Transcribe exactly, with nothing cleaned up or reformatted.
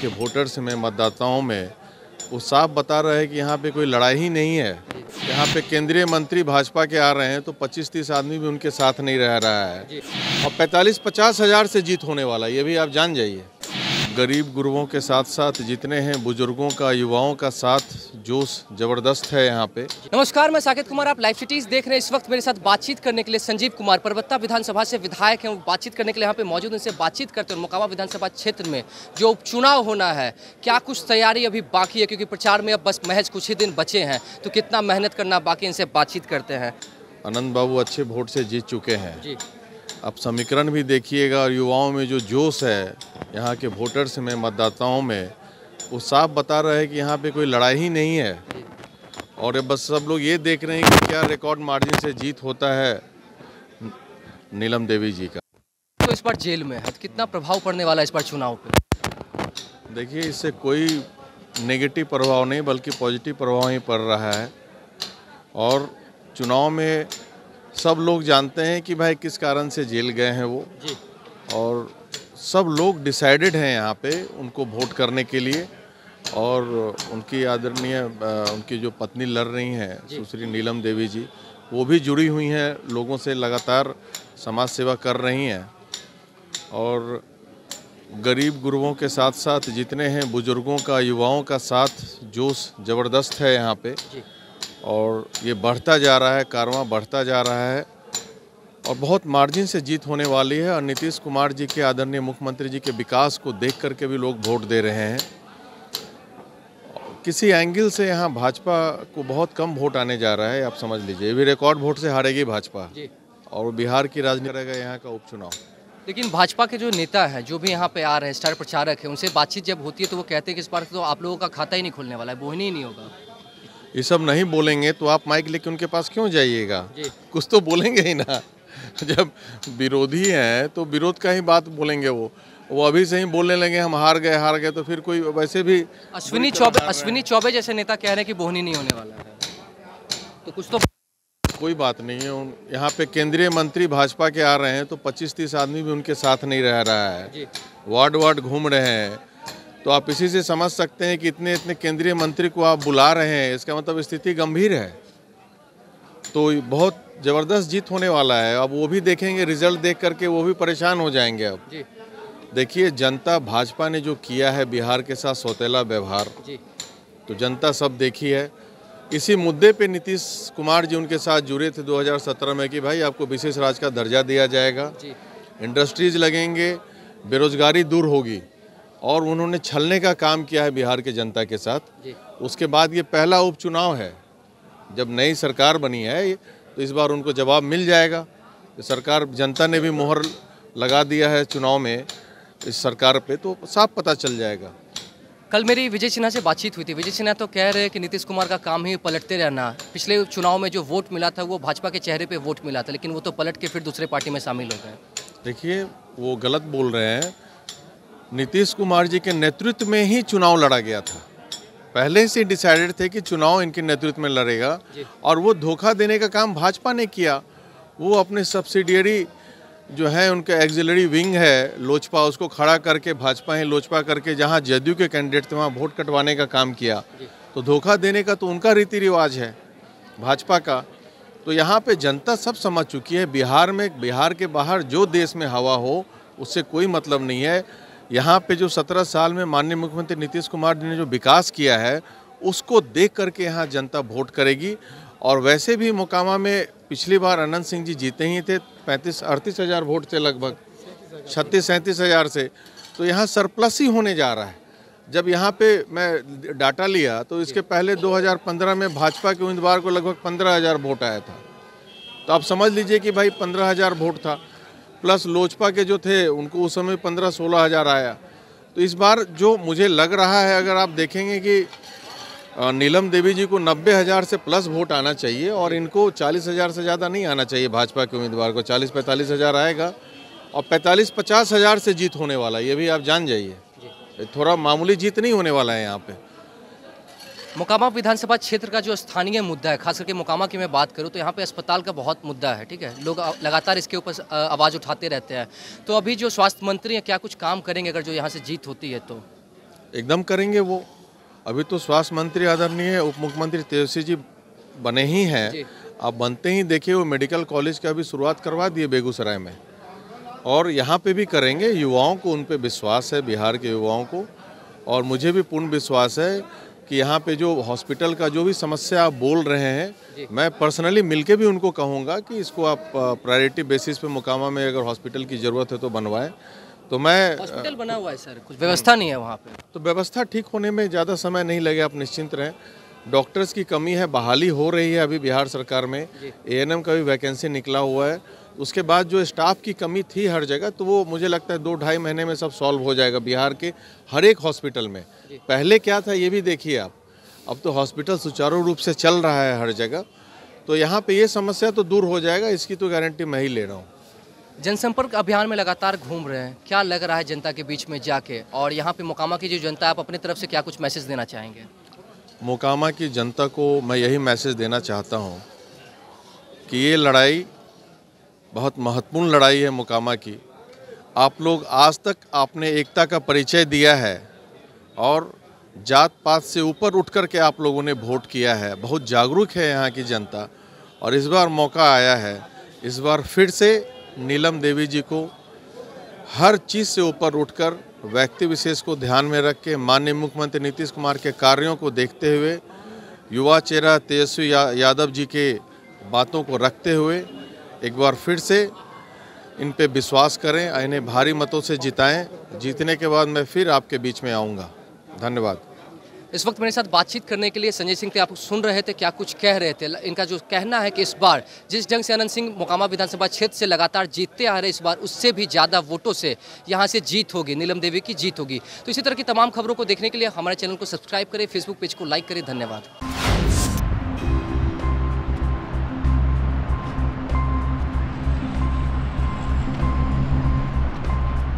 के वोटर्स में, मतदाताओं में, वो साफ बता रहा है कि यहाँ पे कोई लड़ाई ही नहीं है। यहाँ पे केंद्रीय मंत्री भाजपा के आ रहे हैं तो पच्चीस तीस आदमी भी उनके साथ नहीं रह रहा है और पैंतालीस पचास हज़ार से जीत होने वाला है, ये भी आप जान जाइए। गरीब गुरबों के साथ साथ जितने हैं बुजुर्गों का, युवाओं का साथ जोश ज़बरदस्त है यहाँ पे। नमस्कार, मैं साकेत कुमार, आप लाइव सिटीज़ देख रहे हैं। इस वक्त मेरे साथ बातचीत करने के लिए संजीव कुमार परबत्ता विधानसभा से विधायक हैं, वो बातचीत करने के लिए यहाँ पे मौजूद। उनसे बातचीत करते हैं मोकामा विधानसभा क्षेत्र में जो उपचुनाव होना है, क्या कुछ तैयारी अभी बाकी है, क्योंकि प्रचार में अब बस महज कुछ ही दिन बचे हैं, तो कितना मेहनत करना बाकी, इनसे बातचीत करते हैं। आनंद बाबू अच्छे वोट से जीत चुके हैं जी। अब समीकरण भी देखिएगा और युवाओं में जो जोश है यहाँ के वोटर्स में, मतदाताओं में, वो साफ बता रहा है कि यहाँ पे कोई लड़ाई ही नहीं है और बस सब लोग ये देख रहे हैं कि क्या रिकॉर्ड मार्जिन से जीत होता है नीलम देवी जी का। तो इस बार जेल में है, तो कितना प्रभाव पड़ने वाला है इस बार चुनाव पे? देखिए, इससे कोई नेगेटिव प्रभाव नहीं बल्कि पॉजिटिव प्रभाव ही पड़ रहा है और चुनाव में सब लोग जानते हैं कि भाई किस कारण से जेल गए हैं वो जी। और सब लोग डिसाइडेड हैं यहाँ पे उनको वोट करने के लिए और उनकी आदरणीय उनकी जो पत्नी लड़ रही हैं सुश्री नीलम देवी जी, वो भी जुड़ी हुई हैं लोगों से, लगातार समाज सेवा कर रही हैं और गरीब गुरबों के साथ साथ जितने हैं बुजुर्गों का, युवाओं का साथ जोश ज़बरदस्त है यहाँ पे और ये बढ़ता जा रहा है, कारवां बढ़ता जा रहा है और बहुत मार्जिन से जीत होने वाली है। और नीतीश कुमार जी के, आदरणीय मुख्यमंत्री जी के विकास को देख करके भी लोग वोट दे रहे हैं। किसी एंगल से यहाँ भाजपा को बहुत कम वोट आने जा रहा है, आप समझ लीजिए। ये भी रिकॉर्ड वोट से हारेगी भाजपा और बिहार की राजनीति रहेगा यहाँ का उपचुनाव। लेकिन भाजपा के जो नेता हैं, जो भी यहाँ पे आ रहे हैं, स्टार प्रचारक हैं, उनसे बातचीत जब होती है तो वो कहते हैं कि इस बार तो आप लोगों का खाता ही नहीं खुलने वाला है, बोहनी ही नहीं होगा। ये सब नहीं बोलेंगे तो आप माइक लेके उनके पास क्यों जाइएगा? कुछ तो बोलेंगे ही ना। जब विरोधी हैं तो विरोध का ही बात बोलेंगे। वो वो अभी से ही बोलने लगे हम हार गए हार गए तो फिर कोई वैसे भी अश्विनी चौबे अश्विनी चौबे जैसे नेता कह रहे हैं कि बोहनी नहीं होने वाला है, तो कुछ तो कोई बात नहीं है। यहाँ पे केंद्रीय मंत्री भाजपा के आ रहे हैं तो पच्चीस तीस आदमी भी उनके साथ नहीं रह रहा है, वार्ड वार्ड घूम रहे हैं। तो आप इसी से समझ सकते हैं कि इतने इतने केंद्रीय मंत्री को आप बुला रहे हैं, इसका मतलब स्थिति गंभीर है। तो बहुत ज़बरदस्त जीत होने वाला है। अब वो भी देखेंगे रिजल्ट देख करके, वो भी परेशान हो जाएंगे। अब देखिए, जनता भाजपा ने जो किया है बिहार के साथ सौतेला व्यवहार, तो जनता सब देखी है। इसी मुद्दे पे नीतीश कुमार जी उनके साथ जुड़े थे दो हज़ार सत्रह में कि भाई आपको विशेष राज्य का दर्जा दिया जाएगा, इंडस्ट्रीज लगेंगे, बेरोजगारी दूर होगी और उन्होंने छलने का काम किया है बिहार के जनता के साथ। उसके बाद ये पहला उपचुनाव है, जब नई सरकार बनी है तो इस बार उनको जवाब मिल जाएगा। सरकार, जनता ने भी मोहर लगा दिया है चुनाव में इस सरकार पे, तो साफ पता चल जाएगा। कल मेरी विजय सिन्हा से बातचीत हुई थी। विजय सिन्हा तो कह रहे हैं कि नीतीश कुमार का काम ही पलटते रहना। पिछले चुनाव में जो वोट मिला था वो भाजपा के चेहरे पे वोट मिला था, लेकिन वो तो पलट के फिर दूसरे पार्टी में शामिल हो गए। देखिए, वो गलत बोल रहे हैं। नीतीश कुमार जी के नेतृत्व में ही चुनाव लड़ा गया था, पहले से डिसाइडेड थे कि चुनाव इनके नेतृत्व में लड़ेगा और वो धोखा देने का काम भाजपा ने किया। वो अपने सब्सिडियरी जो है, उनका एक्सिलरी विंग है लोजपा, उसको खड़ा करके भाजपा ही लोजपा करके जहां जदयू के कैंडिडेट थे वहां वोट कटवाने का काम किया। तो धोखा देने का तो उनका रीति रिवाज है भाजपा का। तो यहाँ पे जनता सब समझ चुकी है। बिहार में, बिहार के बाहर जो देश में हवा हो उससे कोई मतलब नहीं है। यहाँ पे जो सत्रह साल में माननीय मुख्यमंत्री नीतीश कुमार जी ने जो विकास किया है उसको देख करके यहाँ जनता वोट करेगी। और वैसे भी मोकामा में पिछली बार अनंत सिंह जी जीते ही थे, पैंतीस अड़तीस हज़ार वोट थे लगभग, छत्तीस सैंतीस हज़ार से। तो यहाँ सरप्लस ही होने जा रहा है। जब यहाँ पे मैं डाटा लिया तो इसके पहले दो हज़ार पंद्रह में भाजपा के उम्मीदवार को लगभग पंद्रह हज़ार वोट आया था। तो आप समझ लीजिए कि भाई पंद्रह हज़ार वोट था, प्लस लोजपा के जो थे उनको उस समय पंद्रह सोलह हज़ार आया। तो इस बार जो मुझे लग रहा है, अगर आप देखेंगे कि नीलम देवी जी को नब्बे हज़ार से प्लस वोट आना चाहिए और इनको चालीस हज़ार से ज़्यादा नहीं आना चाहिए। भाजपा के उम्मीदवार को चालीस पैंतालीस हज़ार आएगा और पैंतालीस पचास हज़ार से जीत होने वाला है, ये भी आप जान जाइए। थोड़ा मामूली जीत नहीं होने वाला है यहाँ पे। मोकामा विधानसभा क्षेत्र का जो स्थानीय मुद्दा है, खास करके मोकामा की मैं बात करूं तो यहाँ पे अस्पताल का बहुत मुद्दा है, ठीक है। लोग लगातार इसके ऊपर आवाज़ उठाते रहते हैं। तो अभी जो स्वास्थ्य मंत्री हैं, क्या कुछ काम करेंगे अगर जो यहाँ से जीत होती है तो? एकदम करेंगे वो। अभी तो स्वास्थ्य मंत्री आदरणीय उप मुख्यमंत्री तेजस्वी जी बने ही हैं, आप बनते ही देखिए वो मेडिकल कॉलेज का भी शुरुआत करवा दिए बेगूसराय में, और यहाँ पे भी करेंगे। युवाओं को उन पे विश्वास है, बिहार के युवाओं को, और मुझे भी पूर्ण विश्वास है कि यहाँ पे जो हॉस्पिटल का जो भी समस्या आप बोल रहे हैं, मैं पर्सनली मिलके भी उनको कहूँगा कि इसको आप प्रायोरिटी बेसिस पे मोकामा में अगर हॉस्पिटल की ज़रूरत है तो बनवाएं। तो मैं हॉस्पिटल बना हुआ है सर, कुछ व्यवस्था नहीं है वहाँ पे। तो व्यवस्था ठीक होने में ज़्यादा समय नहीं लगे, आप निश्चिंत रहें। डॉक्टर्स की कमी है, बहाली हो रही है अभी बिहार सरकार में, एएनएम का भी वैकेंसी निकला हुआ है। उसके बाद जो स्टाफ की कमी थी हर जगह, तो वो मुझे लगता है दो ढाई महीने में सब सॉल्व हो जाएगा बिहार के हर एक हॉस्पिटल में। पहले क्या था ये भी देखिए आप, अब तो हॉस्पिटल सुचारू रूप से चल रहा है हर जगह, तो यहाँ पे ये समस्या तो दूर हो जाएगा, इसकी तो गारंटी मैं ही ले रहा हूँ। जनसंपर्क अभियान में लगातार घूम रहे हैं, क्या लग रहा है जनता के बीच में जाके, और यहाँ पे मोकामा की जो जनता है, आप अपनी तरफ से क्या कुछ मैसेज देना चाहेंगे? मोकामा की जनता को मैं यही मैसेज देना चाहता हूँ कि ये लड़ाई बहुत महत्वपूर्ण लड़ाई है मोकामा की। आप लोग आज तक आपने एकता का परिचय दिया है और जात पात से ऊपर उठ कर के आप लोगों ने वोट किया है। बहुत जागरूक है यहाँ की जनता, और इस बार मौका आया है, इस बार फिर से नीलम देवी जी को हर चीज़ से ऊपर उठकर व्यक्ति विशेष को ध्यान में रख के माननीय मुख्यमंत्री नीतीश कुमार के कार्यों को देखते हुए, युवा चेहरा तेजस्वी या, यादव जी के बातों को रखते हुए एक बार फिर से इन पे विश्वास करें, इन्हें भारी मतों से जिताएं। जीतने के बाद मैं फिर आपके बीच में आऊँगा। धन्यवाद। इस वक्त मेरे साथ बातचीत करने के लिए संजय सिंह थे, आप सुन रहे थे क्या कुछ कह रहे थे। इनका जो कहना है कि इस बार जिस ढंग से अनंत सिंह मोकामा विधानसभा क्षेत्र से लगातार जीतते आ रहे, इस बार उससे भी ज़्यादा वोटों से यहाँ से जीत होगी, नीलम देवी की जीत होगी। तो इसी तरह की तमाम खबरों को देखने के लिए हमारे चैनल को सब्सक्राइब करें, फेसबुक पेज को लाइक करें। धन्यवाद।